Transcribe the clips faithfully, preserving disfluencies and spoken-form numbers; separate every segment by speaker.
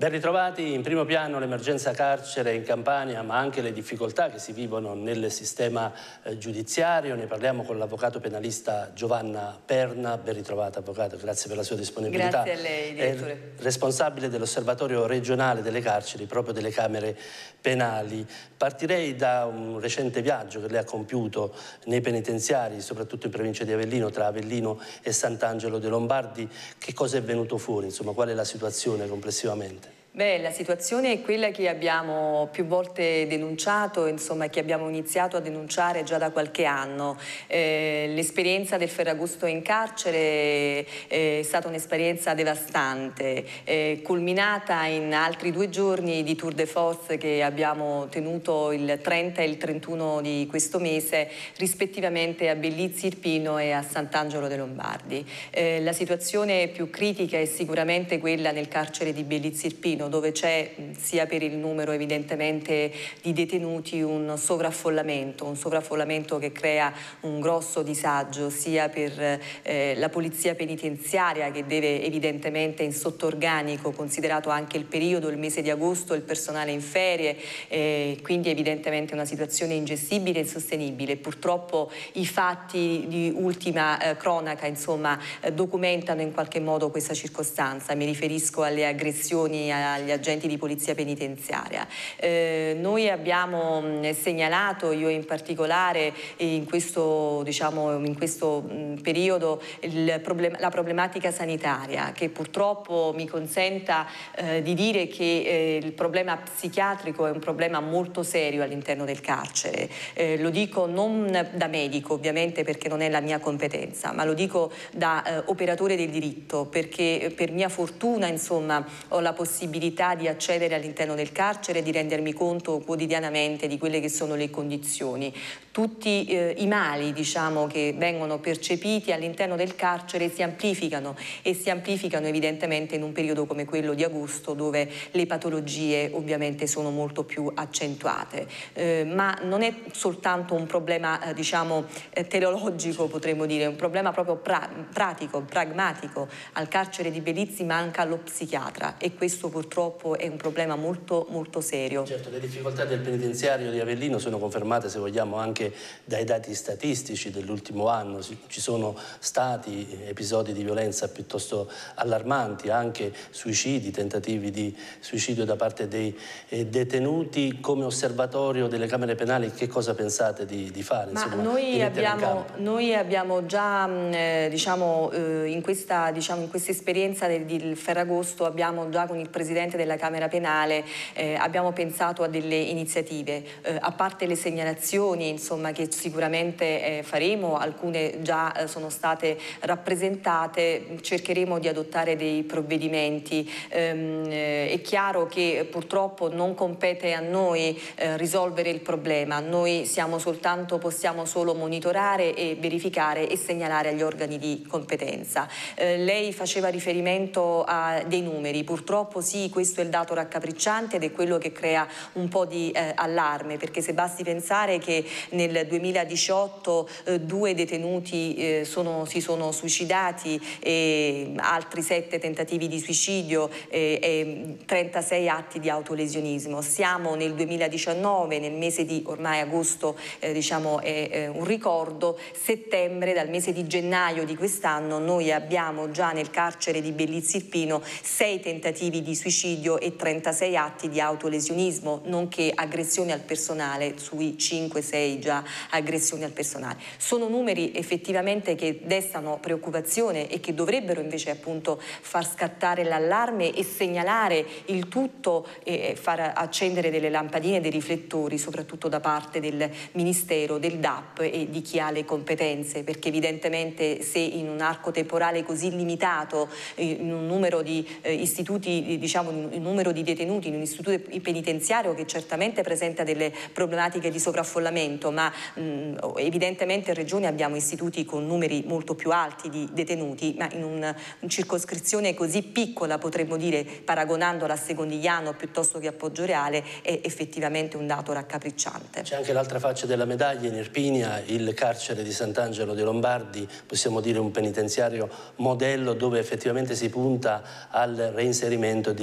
Speaker 1: Ben ritrovati. In primo piano l'emergenza carcere in Campania, ma anche le difficoltà che si vivono nel sistema eh, giudiziario. Ne parliamo con l'avvocato penalista Giovanna Perna. Ben ritrovata, avvocato, grazie per la sua disponibilità.
Speaker 2: Grazie a lei, direttore.
Speaker 1: È responsabile dell'osservatorio regionale delle carceri, proprio delle camere penali. Partirei da un recente viaggio che lei ha compiuto nei penitenziari, soprattutto in provincia di Avellino, tra Avellino e Sant'Angelo dei Lombardi. Che cosa è venuto fuori? Insomma, qual è la situazione complessivamente?
Speaker 2: Beh, la situazione è quella che abbiamo più volte denunciato, insomma, che abbiamo iniziato a denunciare già da qualche anno. Eh, l'esperienza del Ferragosto in carcere è stata un'esperienza devastante, eh, culminata in altri due giorni di tour de force che abbiamo tenuto il trenta e il trentuno di questo mese, rispettivamente a Bellizzi Irpino e a Sant'Angelo dei Lombardi. Eh, la situazione più critica è sicuramente quella nel carcere di Bellizzi Irpino, dove c'è, sia per il numero evidentemente di detenuti, un sovraffollamento, un sovraffollamento che crea un grosso disagio sia per eh, la polizia penitenziaria, che deve evidentemente in sottorganico, considerato anche il periodo, il mese di agosto, il personale in ferie, eh, quindi evidentemente una situazione ingestibile e insostenibile. Purtroppo i fatti di ultima eh, cronaca, insomma, eh, documentano in qualche modo questa circostanza. Mi riferisco alle aggressioni a agli agenti di polizia penitenziaria. Eh, noi abbiamo mh, segnalato, io in particolare, in questo, diciamo, in questo mh, periodo il problem- la problematica sanitaria, che purtroppo mi consenta eh, di dire che eh, il problema psichiatrico è un problema molto serio all'interno del carcere. Eh, lo dico non da medico, ovviamente, perché non è la mia competenza, ma lo dico da eh, operatore del diritto, perché per mia fortuna, insomma, ho la possibilità di accedere all'interno del carcere e di rendermi conto quotidianamente di quelle che sono le condizioni. Tutti eh, i mali, diciamo, che vengono percepiti all'interno del carcere si amplificano e si amplificano evidentemente in un periodo come quello di agosto, dove le patologie ovviamente sono molto più accentuate. Eh, ma non è soltanto un problema eh, diciamo eh, teleologico, potremmo dire, è un problema proprio pra- pratico, pragmatico. Al carcere di Bellizzi manca lo psichiatra e questo purtroppo è un problema molto molto serio.
Speaker 1: Certo, le difficoltà del penitenziario di Avellino sono confermate, se vogliamo, anche dai dati statistici dell'ultimo anno. Ci sono stati episodi di violenza piuttosto allarmanti, anche suicidi, tentativi di suicidio da parte dei eh, detenuti. Come osservatorio delle camere penali, che cosa pensate di, di fare?
Speaker 2: Ma
Speaker 1: insomma,
Speaker 2: noi,
Speaker 1: di
Speaker 2: abbiamo, noi abbiamo già, eh, diciamo, eh, in questa diciamo, in questa esperienza del, del Ferragosto, abbiamo già con il Presidente della Camera Penale, eh, abbiamo pensato a delle iniziative, eh, a parte le segnalazioni, insomma, che sicuramente eh, faremo, alcune già eh, sono state rappresentate, cercheremo di adottare dei provvedimenti. Ehm, eh, è chiaro che purtroppo non compete a noi eh, risolvere il problema, noi siamo soltanto, possiamo solo monitorare e verificare e segnalare agli organi di competenza. Eh, lei faceva riferimento a dei numeri, purtroppo sì, questo è il dato raccapricciante ed è quello che crea un po' di eh, allarme, perché se basti pensare che nel duemiladiciotto eh, due detenuti eh, sono, si sono suicidati, e altri sette tentativi di suicidio eh, e trentasei atti di autolesionismo. Siamo nel duemiladiciannove, nel mese di ormai agosto, eh, diciamo è eh, un ricordo, settembre, dal mese di gennaio di quest'anno noi abbiamo già nel carcere di Bellizzi Irpino sei tentativi di suicidio e trentasei atti di autolesionismo, nonché aggressioni al personale, sui cinque sei già aggressioni al personale. Sono numeri effettivamente che destano preoccupazione e che dovrebbero invece appunto far scattare l'allarme e segnalare il tutto e far accendere delle lampadine, dei riflettori, soprattutto da parte del Ministero, del D A P e di chi ha le competenze, perché evidentemente se in un arco temporale così limitato, in un numero di eh, istituti, diciamo in un numero di detenuti, in un istituto penitenziario che certamente presenta delle problematiche di sovraffollamento, ma mh, evidentemente in Regione abbiamo istituti con numeri molto più alti di detenuti, ma in una un circoscrizione così piccola, potremmo dire, paragonandola a Secondigliano piuttosto che a Poggioreale, è effettivamente un dato raccapricciante.
Speaker 1: C'è anche l'altra faccia della medaglia in Irpinia, il carcere di Sant'Angelo dei Lombardi, possiamo dire un penitenziario modello dove effettivamente si punta al reinserimento dei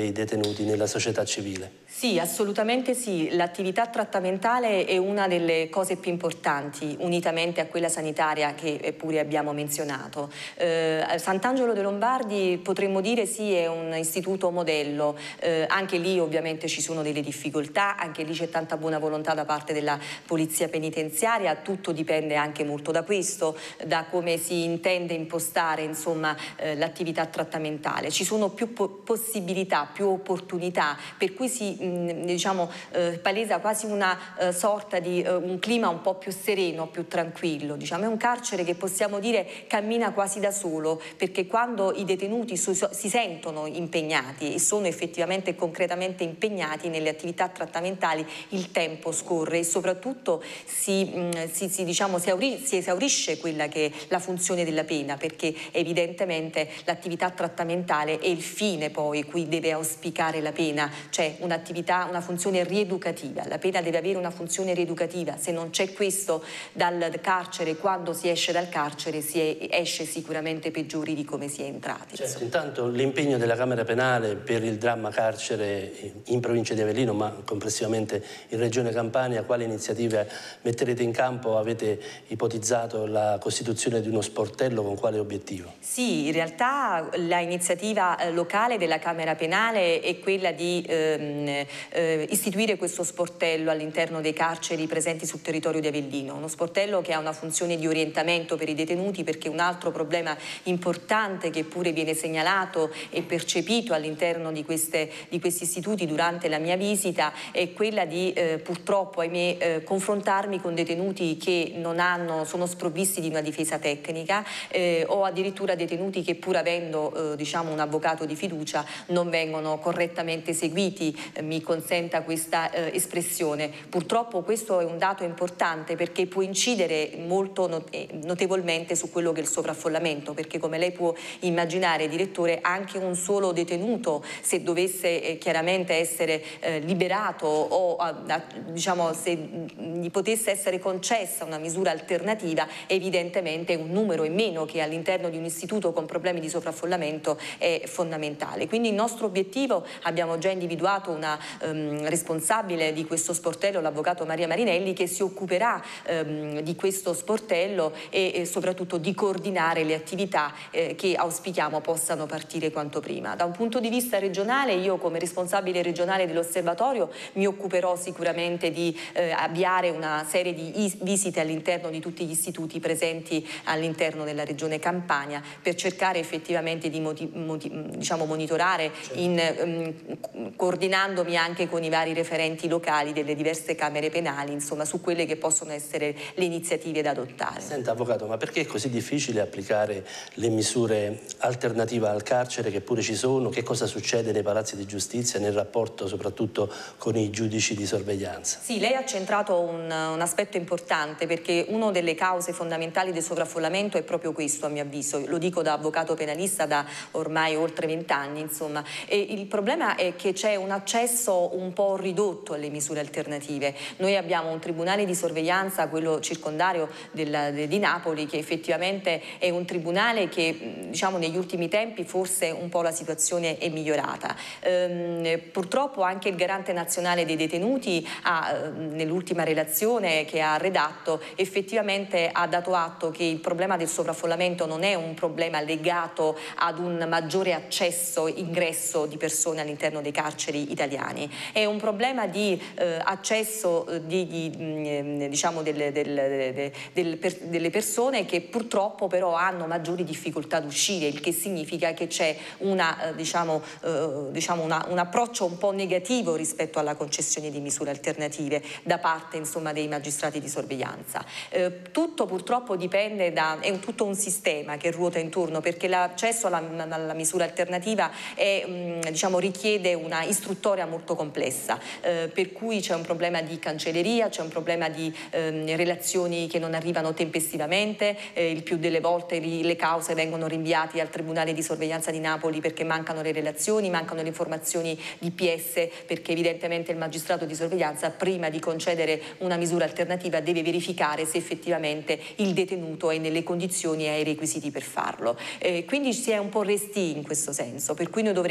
Speaker 1: dei detenuti nella società civile.
Speaker 2: Sì, assolutamente sì. L'attività trattamentale è una delle cose più importanti, unitamente a quella sanitaria che pure abbiamo menzionato. Eh, Sant'Angelo dei Lombardi potremmo dire sì, è un istituto modello, eh, anche lì ovviamente ci sono delle difficoltà, anche lì c'è tanta buona volontà da parte della polizia penitenziaria, tutto dipende anche molto da questo, da come si intende impostare insomma eh, l'attività trattamentale. Ci sono più po possibilità, più opportunità, per cui si diciamo eh, palesa quasi una eh, sorta di eh, un clima un po' più sereno, più tranquillo, diciamo. È un carcere che possiamo dire cammina quasi da solo, perché quando i detenuti su, si sentono impegnati e sono effettivamente e concretamente impegnati nelle attività trattamentali, il tempo scorre e soprattutto si, mh, si, si, diciamo, si, esauri, si esaurisce quella che è la funzione della pena, perché evidentemente l'attività trattamentale è il fine poi cui deve auspicare la pena, cioè un'attività una funzione rieducativa. La pena deve avere una funzione rieducativa. Se non c'è questo dal carcere, quando si esce dal carcere si è, esce sicuramente peggiori di come si è entrati.
Speaker 1: Certo, intanto l'impegno della Camera Penale per il dramma carcere in provincia di Avellino, ma complessivamente in Regione Campania, quali iniziative metterete in campo? Avete ipotizzato la costituzione di uno sportello, con quale obiettivo?
Speaker 2: Sì, in realtà l'iniziativa locale della Camera Penale è quella di ehm, eh, istituire questo sportello all'interno dei carceri presenti sul territorio di Avellino, uno sportello che ha una funzione di orientamento per i detenuti, perché un altro problema importante che pure viene segnalato e percepito all'interno di, queste, di questi istituti durante la mia visita è quella di eh, purtroppo, ahimè, eh, confrontarmi con detenuti che non hanno, sono sprovvisti di una difesa tecnica eh, o addirittura detenuti che pur avendo eh, diciamo un avvocato di fiducia non vengono correttamente seguiti, eh, mi consenta questa eh, espressione. Purtroppo questo è un dato importante perché può incidere molto not notevolmente su quello che è il sovraffollamento, perché come lei può immaginare, direttore, anche un solo detenuto, se dovesse eh, chiaramente essere eh, liberato o a, a, diciamo se gli potesse essere concessa una misura alternativa, evidentemente un numero in meno che all'interno di un istituto con problemi di sovraffollamento è fondamentale. Quindi il nostro obiettivo, abbiamo già individuato una um, responsabile di questo sportello, l'avvocato Maria Marinelli, che si occuperà um, di questo sportello e, e soprattutto di coordinare le attività eh, che auspichiamo possano partire quanto prima. Da un punto di vista regionale, io come responsabile regionale dell'osservatorio mi occuperò sicuramente di eh, avviare una serie di visite all'interno di tutti gli istituti presenti all'interno della regione Campania per cercare effettivamente di diciamo, monitorare, in, um, coordinandomi anche con i vari referenti locali delle diverse camere penali, insomma, su quelle che possono essere le iniziative da adottare.
Speaker 1: Senta, avvocato, ma perché è così difficile applicare le misure alternative al carcere che pure ci sono? Che cosa succede nei palazzi di giustizia nel rapporto soprattutto con i giudici di sorveglianza?
Speaker 2: Sì, lei ha centrato un, un aspetto importante, perché una delle cause fondamentali del sovraffollamento è proprio questo, a mio avviso. Lo dico da avvocato penalista da ormai oltre vent'anni, insomma. E il problema è che c'è un accesso un po' ridotto alle misure alternative. Noi abbiamo un tribunale di sorveglianza, quello circondario del, de, di Napoli, che effettivamente è un tribunale che, diciamo, negli ultimi tempi forse un po' la situazione è migliorata. Ehm, purtroppo anche il Garante Nazionale dei Detenuti ha, nell'ultima relazione che ha redatto, effettivamente ha dato atto che il problema del sovraffollamento non è un problema legato ad un maggiore accesso, ingresso di persone all'interno dei carceri italiani, è un problema di eh, accesso di, di, mh, diciamo delle, delle, delle, delle, per, delle persone che purtroppo però hanno maggiori difficoltà ad uscire, il che significa che c'è una, eh, diciamo, eh, diciamo una, un approccio un po' negativo rispetto alla concessione di misure alternative da parte, insomma, dei magistrati di sorveglianza. Eh, tutto purtroppo dipende da, è un, tutto un sistema che ruota intorno, perché l'accesso alla, alla misura alternativa è, mh, diciamo, richiede una istruttoria molto complessa, eh, per cui c'è un problema di cancelleria, c'è un problema di eh, relazioni che non arrivano tempestivamente, eh, il più delle volte li, le cause vengono rinviate al Tribunale di Sorveglianza di Napoli perché mancano le relazioni, mancano le informazioni di P S, perché evidentemente il magistrato di sorveglianza prima di concedere una misura alternativa deve verificare se effettivamente il detenuto è nelle condizioni e ha i requisiti per farlo. Eh, quindi si è un po' resti in questo senso, per cui noi dovremmo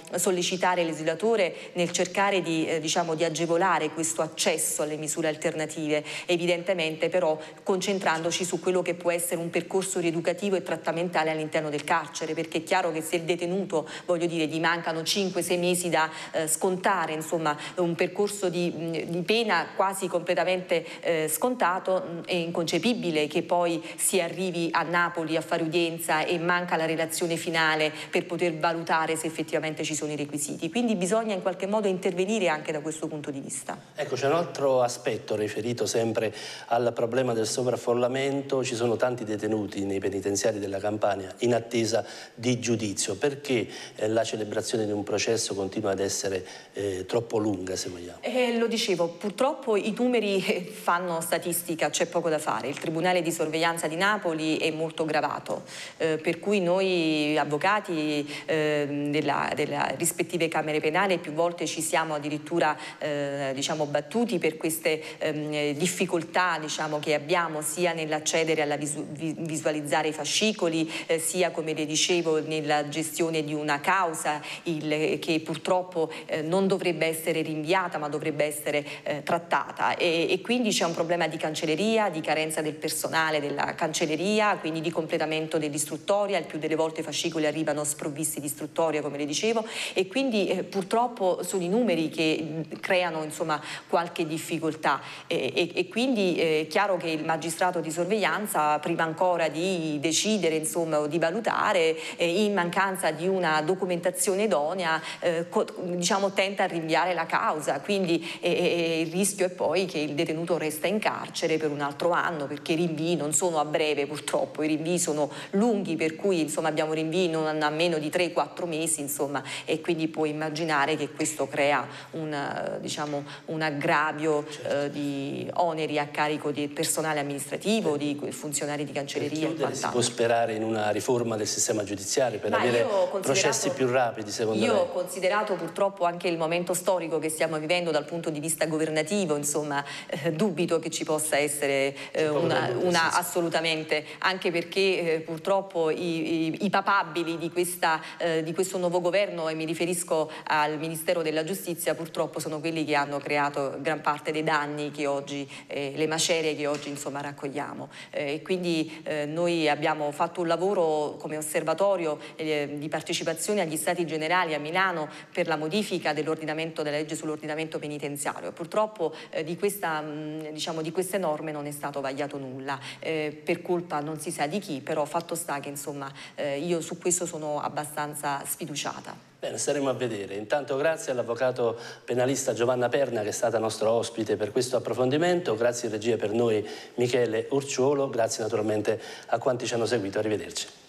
Speaker 2: sollecitare il legislatore nel cercare di, eh, diciamo, di agevolare questo accesso alle misure alternative, evidentemente però concentrandoci su quello che può essere un percorso rieducativo e trattamentale all'interno del carcere, perché è chiaro che se il detenuto, voglio dire, gli mancano cinque sei mesi da eh, scontare, insomma un percorso di, di pena quasi completamente eh, scontato, è inconcepibile che poi si arrivi a Napoli a fare udienza e manca la relazione finale per poter valutare se effettivamente ci sono i requisiti. Quindi bisogna in qualche modo intervenire anche da questo punto di vista.
Speaker 1: Ecco, c'è un altro aspetto riferito sempre al problema del sovraffollamento. Ci sono tanti detenuti nei penitenziari della Campania in attesa di giudizio. Perché eh, la celebrazione di un processo continua ad essere eh, troppo lunga, se vogliamo?
Speaker 2: Eh, lo dicevo, purtroppo i numeri fanno statistica, c'è poco da fare. Il Tribunale di sorveglianza di Napoli è molto gravato, eh, per cui noi avvocati eh, della, della rispettive camere penali più volte ci siamo addirittura eh, diciamo, battuti per queste eh, difficoltà, diciamo, che abbiamo sia nell'accedere alla visu visualizzare i fascicoli, eh, sia, come le dicevo, nella gestione di una causa il, che purtroppo eh, non dovrebbe essere rinviata ma dovrebbe essere eh, trattata, e, e quindi c'è un problema di cancelleria, di carenza del personale della cancelleria, quindi di completamento dell'istruttoria. Il più delle volte i fascicoli arrivano sprovvisti di istruttoria, come le dicevo, e quindi eh, purtroppo sono i numeri che creano, insomma, qualche difficoltà, e, e, e quindi è eh, chiaro che il magistrato di sorveglianza, prima ancora di decidere, insomma, o di valutare, eh, in mancanza di una documentazione idonea, eh, diciamo, tenta a rinviare la causa, quindi eh, il rischio è poi che il detenuto resta in carcere per un altro anno, perché i rinvii non sono a breve, purtroppo i rinvii sono lunghi, per cui, insomma, abbiamo rinvii non a meno di tre quattro mesi, insomma, e quindi puoi immaginare che questo crea un, diciamo, un aggravio eh, di oneri a carico del personale amministrativo, eh. di funzionari di cancelleria.
Speaker 1: Per si può sperare in una riforma del sistema giudiziario per
Speaker 2: Ma
Speaker 1: avere processi più rapidi, secondo
Speaker 2: io
Speaker 1: lei?
Speaker 2: Io ho considerato purtroppo anche il momento storico che stiamo vivendo dal punto di vista governativo, insomma, eh, dubito che ci possa essere eh, una, una assolutamente, anche perché eh, purtroppo i, i, i papabili di, questa, eh, di questo nuovo governo, e mi riferisco al Ministero della Giustizia, purtroppo sono quelli che hanno creato gran parte dei danni che oggi, eh, le macerie che oggi, insomma, raccogliamo. Eh, e quindi eh, noi abbiamo fatto un lavoro come osservatorio eh, di partecipazione agli Stati Generali a Milano per la modifica dell'ordinamento, della legge sull'ordinamento penitenziario. Purtroppo eh, di, questa, mh, diciamo, di queste norme non è stato vagliato nulla, eh, per colpa non si sa di chi, però fatto sta che, insomma, eh, io su questo sono abbastanza sfiduciata.
Speaker 1: Bene, staremo a vedere. Intanto grazie all'avvocato penalista Giovanna Perna, che è stata nostra ospite per questo approfondimento. Grazie in regia per noi Michele Urciuolo, grazie naturalmente a quanti ci hanno seguito. Arrivederci.